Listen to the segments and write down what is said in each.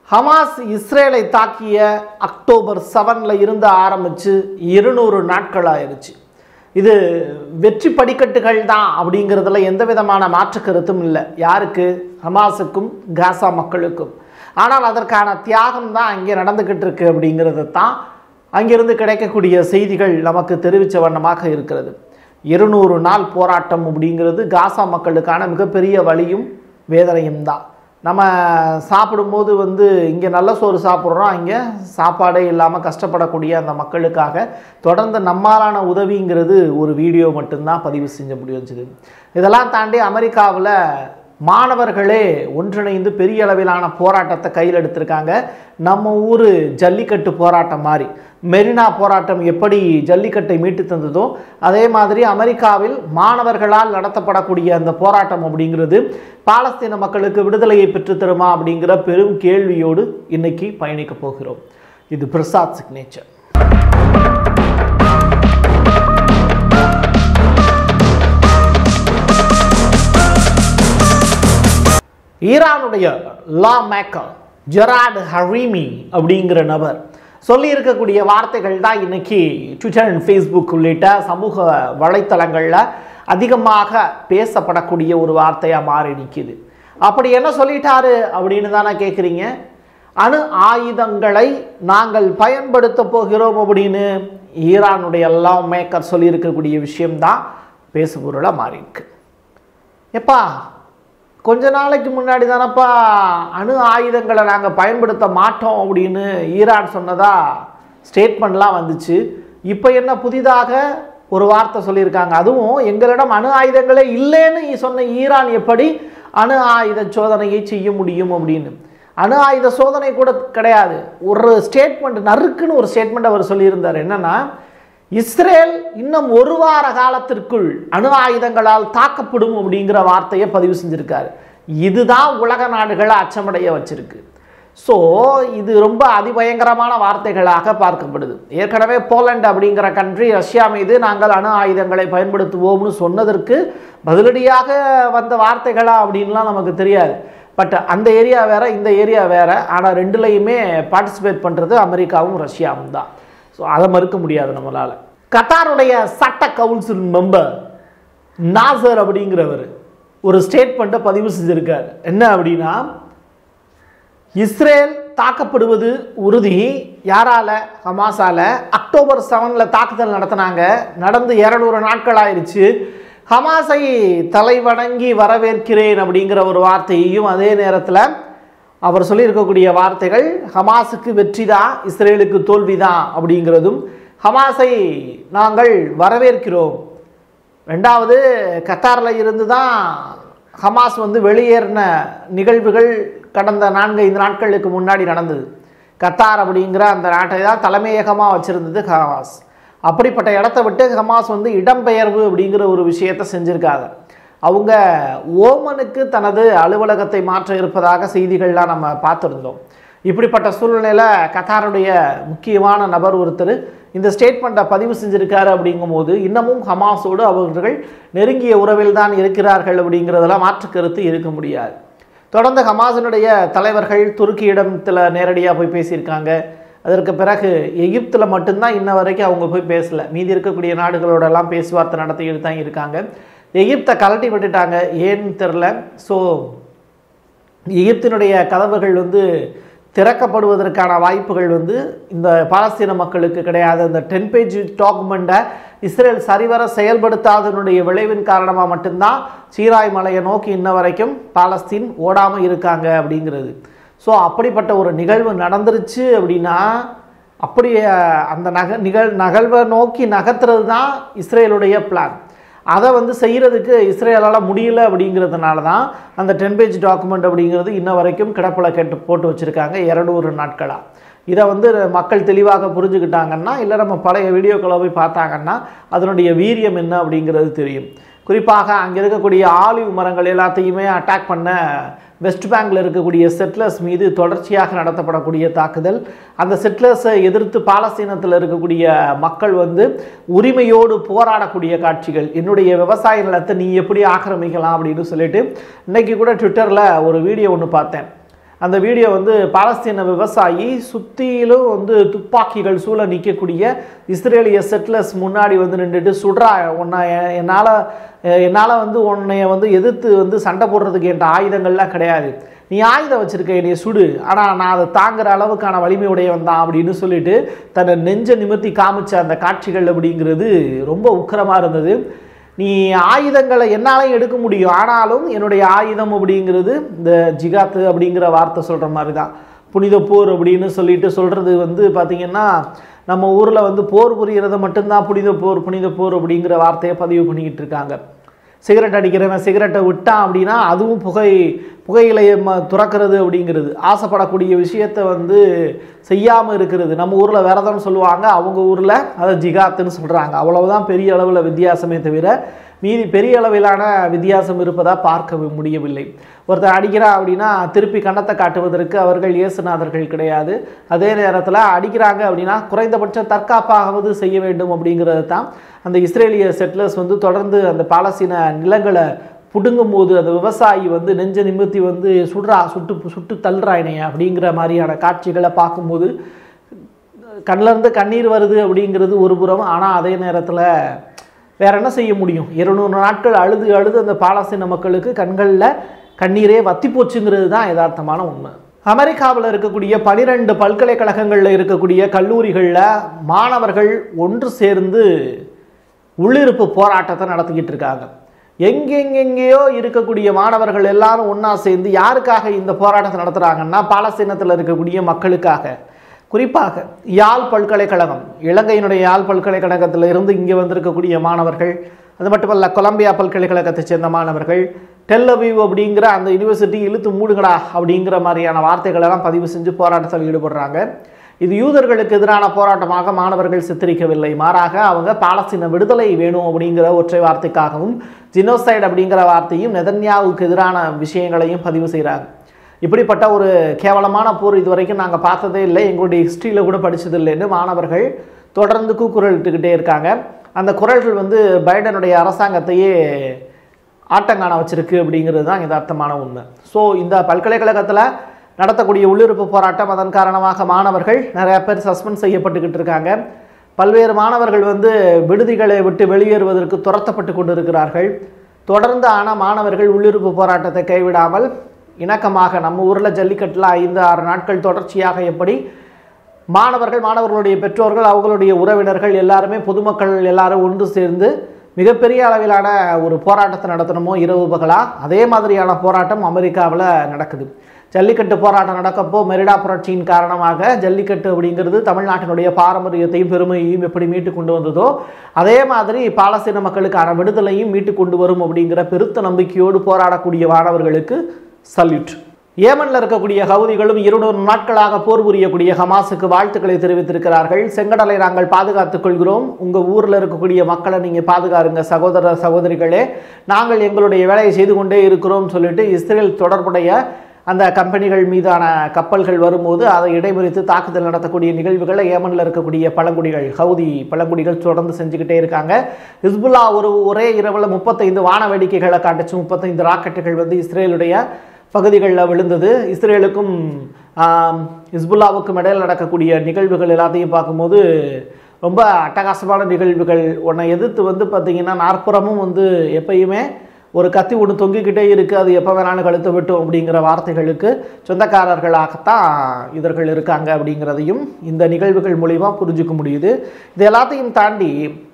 Hamas இஸ்ரேலை தாக்கிய October 7ல் இருந்து ஆரம்பித்து 200 நாட்கள் ஆயிடுச்சு. இது வெற்றி படிக்கட்டுகள் தான் அப்படிங்கிறதுல எந்த விதமான மாற்று கருத்தும் இல்லை. யாருக்கு? ஹமாஸுக்கும் காசா மக்களுக்கும். ஆனால் அதற்கான தியாகம் தான் அங்கே நடந்துக்கிட்டு இருக்கு அப்படிங்கிறது தான் அங்கிருந்து கிடைக்கக்கூடிய செய்திகள் நமக்கு தெரிவித்த வண்ணமாக இருக்கிறது. 200 நாள் போராட்டம் அப்படிங்கிறது காசா மக்களுக்கான மிகப்பெரிய வலியும் வேதனையும் தான். நம்ம சாப்பிடும்போது இங்கே நல்ல சோறு சாப்பிட்றோம், அங்கே சாப்பாடே இல்லாமல் கஷ்டப்படக்கூடிய அந்த மக்களுக்காக தொடர்ந்து நம்மாலான உதவிங்கிறது ஒரு வீடியோ மட்டும்தான் பதிவு செஞ்ச முடிஞ்சது. இதெல்லாம் தாண்டி அமெரிக்காவில் மாணவர்களே ஒன்றிணைந்து பெரிய அளவிலான போராட்டத்தை கையில் எடுத்திருக்காங்க. நம்ம ஊர் ஜல்லிக்கட்டு போராட்டம் மாதிரி மெரினா போராட்டம் எப்படி ஜல்லிக்கட்டை மீட்டு தந்ததோ அதே மாதிரி அமெரிக்காவில் மாணவர்களால் நடத்தப்படக்கூடிய அந்த போராட்டம் அப்படிங்கிறது பாலஸ்தீன மக்களுக்கு விடுதலையை பெற்றுத்தருமா அப்படிங்கிற பெரும் கேள்வியோடு இன்னைக்கு பயணிக்க போகிறோம். இது பிரசாத் சிக்னேச்சர். ஈரானுடைய லா மேக்கர் ஜெராட் ஹரீமி அப்படிங்கிற நபர் சொல்லி இருக்கக்கூடிய வார்த்தைகள் தான் இன்னைக்கு ட்விட்டர் அண்ட் ஃபேஸ்புக் உள்ளிட்ட சமூக வலைத்தளங்களில் அதிகமாக பேசப்படக்கூடிய ஒரு வார்த்தையாக மாறி நிற்கிது. அப்படி என்ன சொல்லிட்டாரு அப்படின்னு தானே கேட்குறீங்க? அணு ஆயுதங்களை நாங்கள் பயன்படுத்த போகிறோம் அப்படின்னு ஈரானுடைய லா மேக்கர் சொல்லியிருக்கக்கூடிய விஷயம்தான் பேசுபொருளாக மாறி இருக்கு. எப்பா கொஞ்ச நாளைக்கு முன்னாடி தானப்பா அணு ஆயுதங்களை நாங்கள் பயன்படுத்த மாட்டோம் அப்படின்னு ஈரான் சொன்னதா ஸ்டேட்மெண்ட்லாம் வந்துச்சு. இப்போ என்ன புதிதாக ஒரு வார்த்தை சொல்லியிருக்காங்க? அதுவும் எங்களிடம் அணு ஆயுதங்களே இல்லைன்னு சொன்ன ஈரான் எப்படி அணு ஆயுத சோதனையை செய்ய முடியும் அப்படின்னு. அணு ஆயுத சோதனை கூட கிடையாது, ஒரு ஸ்டேட்மெண்ட் நறுக்குன்னு ஒரு ஸ்டேட்மெண்ட் அவர் சொல்லியிருந்தார். என்னன்னா, இஸ்ரேல் இன்னும் 1 வார காலத்திற்குள் அணு ஆயுதங்களால் தாக்கப்படும் அப்படிங்கிற வார்த்தையை பதிவு செஞ்சிருக்காரு. இதுதான் உலக நாடுகளை அச்சமடைய வச்சிருக்கு. ஸோ இது ரொம்ப அதிபயங்கரமான வார்த்தைகளாக பார்க்கப்படுது. ஏற்கனவே போலண்ட் அப்படிங்கிற கண்ட்ரி ரஷ்யா மீது நாங்கள் அணு ஆயுதங்களை பயன்படுத்துவோம்னு சொன்னதற்கு பதிலடியாக வந்த வார்த்தைகளா அப்படின்லாம் நமக்கு தெரியாது. பட் அந்த ஏரியா வேற, இந்த ஏரியா வேற. ஆனால் ரெண்டுலையுமே பார்ட்டிசிபேட் பண்ணுறது அமெரிக்காவும் ரஷ்யாவும் தான். ஸோ அதை மறுக்க முடியாது நம்மளால். கத்தாருடைய சட்ட கவுன்சில் மெம்பர் நாசர் அப்படிங்கிறவர் ஒரு ஸ்டேட்மெண்ட்டை பதிவு செஞ்சிருக்கார். என்ன அப்படின்னா, இஸ்ரேல் தாக்கப்படுவது உறுதி. யாரால? ஹமாஸால. அக்டோபர் 7ல் தாக்குதல் நடத்தினாங்க. நடந்து 200 நாட்கள் ஆயிடுச்சு. ஹமாஸை தலைவணங்கி வரவேற்கிறேன் அப்படிங்கிற ஒரு வார்த்தையையும் அதே நேரத்தில் அவர் சொல்லியிருக்கக்கூடிய வார்த்தைகள் ஹமாஸுக்கு வெற்றி தான், இஸ்ரேலுக்கு தோல்வி தான் அப்படிங்கிறதும், ஹமாஸை நாங்கள் வரவேற்கிறோம். ரெண்டாவது, கத்தாரில் இருந்து தான் ஹமாஸ் வெளியேறின நிகழ்வுகள் கடந்த 4-5 நாட்களுக்கு முன்னாடி நடந்தது. கத்தார் அப்படிங்கிற அந்த நாட்டை தான் தலைமையகமாக வச்சுருந்தது ஹமாஸ். அப்படிப்பட்ட இடத்த விட்டு ஹமாஸ் இடம்பெயர்வு அப்படிங்கிற ஒரு விஷயத்தை செஞ்சுருக்காங்க. அவங்க ஓமனுக்கு தனது அலுவலகத்தை மாற்ற இருப்பதாக செய்திகள்லாம் நம்ம பார்த்துருந்தோம். இப்படிப்பட்ட சூழ்நிலையில் கத்தாருடைய முக்கியமான நபர் ஒருத்தர் இந்த ஸ்டேட்மெண்ட்டை பதிவு செஞ்சுருக்காரு. அப்படிங்கும்போது இன்னமும் ஹமாஸோடு அவர்கள் நெருங்கிய உறவில் தான் இருக்கிறார்கள் அப்படிங்கிறதெல்லாம் மாற்று கருத்து இருக்க முடியாது. தொடர்ந்து ஹமாஸினுடைய தலைவர்கள் துருக்கியிடத்தில் நேரடியாக போய் பேசியிருக்காங்க. அதற்கு பிறகு எகிப்தில் மட்டும்தான் இன்ன வரைக்கும் அவங்க போய் பேசலை. மீதி இருக்கக்கூடிய நாடுகளோடெல்லாம் பேச்சுவார்த்தை நடத்திக்கிட்டு தான் இருக்காங்க. எகிப்தை கலட்டி விட்டுட்டாங்க, ஏன்னு தெரில. ஸோ எகிப்தினுடைய கதவுகள் திறக்கப்படுவதற்கான வாய்ப்புகள் இந்த பாலஸ்தீன மக்களுக்கு கிடையாது. அந்த 10 பேஜ் டாக்குமெண்ட்டை இஸ்ரேல் சரிவர செயல்படுத்தாதனுடைய விளைவின் காரணமாக மட்டும்தான் சீனாய் மலையை நோக்கி இன்ன வரைக்கும் பாலஸ்தீன் ஓடாமல் இருக்காங்க அப்படிங்கிறது. ஸோ அப்படிப்பட்ட ஒரு நிகழ்வு நடந்துருச்சு அப்படின்னா, அப்படி அந்த நகழ்வை நோக்கி நகர்த்துறது தான் இஸ்ரேலுடைய பிளான். அதை செய்கிறதுக்கு இஸ்ரேலால் முடியல அப்படிங்கிறதுனால தான் அந்த 10 பேஜ் டாக்குமெண்ட் அப்படிங்கிறது இன்ன வரைக்கும் கிடப்பில் போட்டு வச்சுருக்காங்க 200 நாட்களாக. இதை மக்கள் தெளிவாக புரிஞ்சுக்கிட்டாங்கன்னா, இல்லை நம்ம பழைய வீடியோக்களை போய் பார்த்தாங்கன்னா அதனுடைய வீரியம் என்ன அப்படிங்கிறது தெரியும். குறிப்பாக அங்கே இருக்கக்கூடிய ஆலிவ் மரங்கள் எல்லாத்தையுமே அட்டாக் பண்ண வெஸ்ட் பேங்கில் இருக்கக்கூடிய செட்லர்ஸ் மீது தொடர்ச்சியாக நடத்தப்படக்கூடிய தாக்குதல், அந்த செட்லர்ஸை எதிர்த்து பாலஸ்தீனத்தில் இருக்கக்கூடிய மக்கள் உரிமையோடு போராடக்கூடிய காட்சிகள், என்னுடைய விவசாய நிலத்தை நீ எப்படி ஆக்கிரமிக்கலாம் அப்படின்னு சொல்லிட்டு இன்றைக்கி கூட ட்விட்டரில் ஒரு வீடியோ ஒன்று பார்த்தேன். அந்த வீடியோ வந்து பாலஸ்தீன விவசாயி சுற்றிலும் வந்து துப்பாக்கிகள் சூழ நிற்கக்கூடிய இஸ்ரேலிய செட்டிலர்ஸ் முன்னாடி வந்து நின்றுட்டு சுடுறா உன்னை என்னால் வந்து உன்னைய வந்து எதிர்த்து வந்து சண்டை போடுறதுக்கு என்ற ஆயுதங்கள்லாம் கிடையாது, நீ ஆயுதம் வச்சுருக்க என்னைய சுடு, ஆனால் நான் அதை தாங்குற அளவுக்கான வலிமை உடையவன் தான் அப்படின்னு சொல்லிட்டு தன்னை நெஞ்ச நிமிர்த்தி காமிச்ச அந்த காட்சிகள் அப்படிங்கிறது ரொம்ப உக்கிரமாக இருந்தது. நீ ஆயுதங்களை என்னாலையும் எடுக்க முடியும், ஆனாலும் என்னுடைய ஆயுதம் அப்படிங்கிறது இந்த ஜிகாத்து அப்படிங்கிற வார்த்தை சொல்கிற மாதிரி தான். புனித போர் அப்படின்னு சொல்லிட்டு சொல்கிறது வந்து பார்த்திங்கன்னா நம்ம ஊரில் வந்து போர் புரிகிறத மட்டும்தான் புனித போர் அப்படிங்கிற வார்த்தையை பதிவு பண்ணிக்கிட்டு இருக்காங்க. சிகரெட் அடிக்கிறவன் சிகரெட்டை விட்டான் அப்படின்னா அதுவும் புகையிலையை துறக்கிறது அப்படிங்கிறது, ஆசைப்படக்கூடிய விஷயத்தை வந்து செய்யாமல் இருக்கிறது. நம்ம ஊரில் விரதம்னு சொல்லுவாங்க, அவங்க ஊரில் அதை ஜிகாத்துன்னு சொல்கிறாங்க. அவ்வளவுதான் பெரிய அளவில் வித்தியாசமே தவிர மீதி பெரிய அளவிலான வித்தியாசம் இருப்பதாக பார்க்க முடியவில்லை. ஒருத்தர் அடிக்கிறான் அப்படின்னா திருப்பி கன்னத்தை காட்டுவதற்கு அவர்கள் இயேசுநாதர்கள் கிடையாது. அதே நேரத்தில் அடிக்கிறாங்க அப்படின்னா குறைந்தபட்ச தற்காப்பாகவது செய்ய வேண்டும் அப்படிங்கிறது தான் அந்த இஸ்ரேலிய செட்டிலர்ஸ் வந்து தொடர்ந்து அந்த பாலஸ்தீன நிலங்களை புடுங்கும் போது அந்த விவசாயி வந்து நெஞ்ச நிமிர்த்தி வந்து சுட்டு தள்ளுறாயினே அப்படிங்கிற மாதிரியான காட்சிகளை பார்க்கும்போது கண்ணிலேருந்து கண்ணீர் வருது அப்படிங்கிறது ஒரு புறம். ஆனால் அதே நேரத்தில் வேற என்ன செய்ய முடியும்? 200 நாட்கள் அழுது அந்த பாலஸ்தீன மக்களுக்கு கண்களில் கண்ணீரே வத்தி போச்சுங்கிறது தான் யதார்த்தமான உண்மை. அமெரிக்காவில் இருக்கக்கூடிய 12 பல்கலைக்கழகங்களில் இருக்கக்கூடிய கல்லூரிகளில் மாணவர்கள் ஒன்று சேர்ந்து உள்ளிருப்பு போராட்டத்தை நடத்திக்கிட்டு இருக்காங்க. எங்கெங்கெங்கேயோ இருக்கக்கூடிய மாணவர்கள் எல்லாரும் ஒன்றா சேர்ந்து யாருக்காக இந்த போராட்டத்தை நடத்துகிறாங்கன்னா பாலஸ்தீனத்தில் இருக்கக்கூடிய மக்களுக்காக. குறிப்பாக யாழ் பல்கலைக்கழகம், இலங்கையினுடைய யாழ் பல்கலைக்கழகத்தில் இருந்து இங்கே வந்திருக்கக்கூடிய மாணவர்கள், அது மட்டுமல்ல கொலம்பியா பல்கலைக்கழகத்தை சேர்ந்த மாணவர்கள், டெல் அவீவ் அப்படிங்கிற அந்த யூனிவர்சிட்டி இழுத்து மூடுங்கடா அப்படிங்கிற மாதிரியான வார்த்தைகளெல்லாம் பதிவு செஞ்சு போராட்டத்தில் ஈடுபடுறாங்க. இது யூதர்களுக்கு எதிரான போராட்டமாக மாணவர்கள் சித்தரிக்கவில்லை, மாறாக அவங்க பாலஸ்தீன விடுதலை வேணும் அப்படிங்கிற ஒற்றை வார்த்தைக்காகவும் ஜினோசைட் அப்படிங்கிற வார்த்தையும் நெதன்யாவுக்கு எதிரான விஷயங்களையும் பதிவு செய்கிறாங்க. இப்படிப்பட்ட ஒரு கேவலமான போர் இதுவரைக்கும் நாங்கள் பார்த்ததே இல்லை, எங்களுடைய ஹிஸ்ட்ரியில் கூட படித்ததில்லைன்னு மாணவர்கள் தொடர்ந்து கூக்குரலிட்டுக்கிட்டே இருக்காங்க. அந்த குரல்கள் வந்து பைடனுடைய அரசாங்கத்தையே ஆட்டங்காண வச்சிருக்கு அப்படிங்கிறது தான் யதார்த்தமான உண்மை. ஸோ இந்த பல்கலைக்கழகத்தில் நடத்தக்கூடிய உள்ளிருப்பு போராட்டம், அதன் காரணமாக மாணவர்கள் நிறையா பேர் சஸ்பெண்ட் செய்யப்பட்டுக்கிட்டு இருக்காங்க. பல்வேறு மாணவர்கள் வந்து விடுதிகளை விட்டு வெளியேறுவதற்கு துரத்தப்பட்டு கொண்டு இருக்கிறார்கள். தொடர்ந்து ஆனால் மாணவர்கள் உள்ளிருப்பு போராட்டத்தை கைவிடாமல் இணக்கமாக நம்ம ஊரில் ஜல்லிக்கட்டில் 5-6 நாட்கள் தொடர்ச்சியாக எப்படி மாணவர்களுடைய பெற்றோர்கள், அவங்களுடைய உறவினர்கள் எல்லாருமே, பொதுமக்கள் எல்லாரும் ஒன்று சேர்ந்து மிகப்பெரிய அளவிலான ஒரு போராட்டத்தை நடத்தணுமோ இரவு பகலாக, அதே மாதிரியான போராட்டம் அமெரிக்காவில் நடக்குது. ஜல்லிக்கட்டு போராட்டம் நடக்கப்போ மெரிடா புரட்சியின் காரணமாக ஜல்லிக்கட்டு அப்படிங்கிறது தமிழ்நாட்டினுடைய பாரம்பரியத்தையும் பெருமையையும் எப்படி மீட்டு கொண்டு வந்ததோ அதே மாதிரி பாலஸ்தீன மக்களுக்கான விடுதலையும் மீட்டு கொண்டு வரும் அப்படிங்கிற பெருத்த நம்பிக்கையோடு போராடக்கூடிய மாணவர்களுக்கு சல்யூட். ஏமனில் இருக்கக்கூடிய ஹவுதிகளும் 200 நாட்களாக போர் புரியக்கூடிய ஹமாஸுக்கு வாழ்த்துக்களை தெரிவித்திருக்கிறார்கள். செங்கடலை நாங்கள் பாதுகாத்துக் கொள்கிறோம், உங்கள் ஊரில் இருக்கக்கூடிய மக்களை நீங்கள் பாதுகாருங்க சகோதர சகோதரிகளே, நாங்கள் எங்களுடைய வேலையை செய்து கொண்டே இருக்கிறோம் சொல்லிட்டு இஸ்ரேல் தொடர்புடைய அந்த கம்பெனிகள் மீதான கப்பல்கள் வரும்போது அதை இடைமறித்து தாக்குதல் நடத்தக்கூடிய நிகழ்வுகளை ஏமனில் இருக்கக்கூடிய பழங்குடிகள், ஹவுதி பழங்குடிகள் தொடர்ந்து செஞ்சுக்கிட்டே இருக்காங்க. ஹிஸ்புல்லா ஒரே இரவில் 35 வான வேடிக்கைகளை காட்டுச்சு, 35 ராக்கெட்டுகள் வந்து இஸ்ரேலுடைய பகுதிகளில் விழுந்தது. இஸ்ரேலுக்கும் ஹிஸ்புல்லாவுக்கும் இடையில் நடக்கக்கூடிய நிகழ்வுகள் எல்லாத்தையும் பார்க்கும்போது ரொம்ப அட்டகாசமான நிகழ்வுகள். உன்னை எதிர்த்து வந்து பார்த்திங்கன்னா நாற்புறமும் வந்து எப்பயுமே ஒரு கத்தி ஒன்று தொங்கிக்கிட்டே இருக்குது, அது எப்போ வேணாலும் கழுத்து விட்டோம் அப்படிங்கிற வார்த்தைகளுக்கு சொந்தக்காரர்களாகத்தான் இவர்கள் இருக்காங்க அப்படிங்கிறதையும் இந்த நிகழ்வுகள் மூலிமா புரிஞ்சுக்க முடியுது. இது எல்லாத்தையும் தாண்டி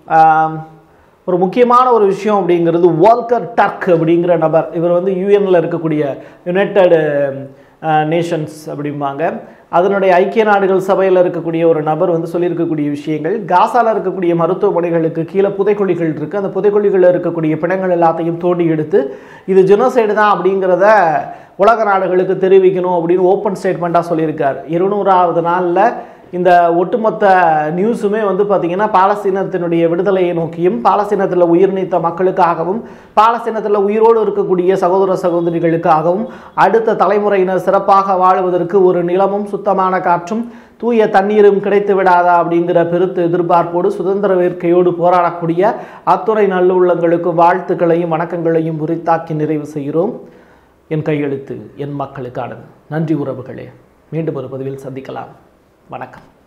ஒரு முக்கியமான ஒரு விஷயம் அப்படிங்கிறது வால்கர் டர்க் அப்படிங்கிற நபர். இவர் வந்து யூஎனில் இருக்கக்கூடிய யுனைடெட் நேஷன்ஸ் அப்படிம்பாங்க, அதனுடைய ஐக்கிய நாடுகள் சபையில் இருக்கக்கூடிய ஒரு நபர் வந்து சொல்லியிருக்கக்கூடிய விஷயங்கள், காசாவில் இருக்கக்கூடிய மருத்துவமனைகளுக்கு கீழே புதைக்குழிகள் இருக்குது, அந்த புதைக்குழிகளில் இருக்கக்கூடிய பிணங்கள் எல்லாத்தையும் தோண்டி எடுத்து இது ஜெனோசைடு தான் அப்படிங்கிறத உலக நாடுகளுக்கு தெரிவிக்கணும் அப்படின்னு ஓப்பன் ஸ்டேட்மெண்ட்டாக சொல்லியிருக்கார். 200வது நாளில் இந்த ஒட்டுமொத்த நியூஸுமே வந்து பார்த்திங்கன்னா பாலஸ்தீனத்தினுடைய விடுதலையை நோக்கியும், பாலஸ்தீனத்தில் உயிர் நீத்த மக்களுக்காகவும், பாலஸ்தீனத்தில் உயிரோடு இருக்கக்கூடிய சகோதர சகோதரிகளுக்காகவும், அடுத்த தலைமுறையினர் சிறப்பாக வாழுவதற்கு ஒரு நிலமும் சுத்தமான காற்றும் தூய தண்ணீரும் கிடைத்து விடாதா அப்படிங்கிற பெருத்த எதிர்பார்ப்போடு சுதந்திர வேட்கையோடு போராடக்கூடிய அத்துறை நல்லுள்ளங்களுக்கு வாழ்த்துக்களையும் வணக்கங்களையும் உரித்தாக்கி நிறைவு செய்கிறோம். என் கையெழுத்து என் மக்களுக்கானது. நன்றி உறவுகளே. மீண்டும் ஒரு பதிவில் சந்திக்கலாம். வணக்கம்.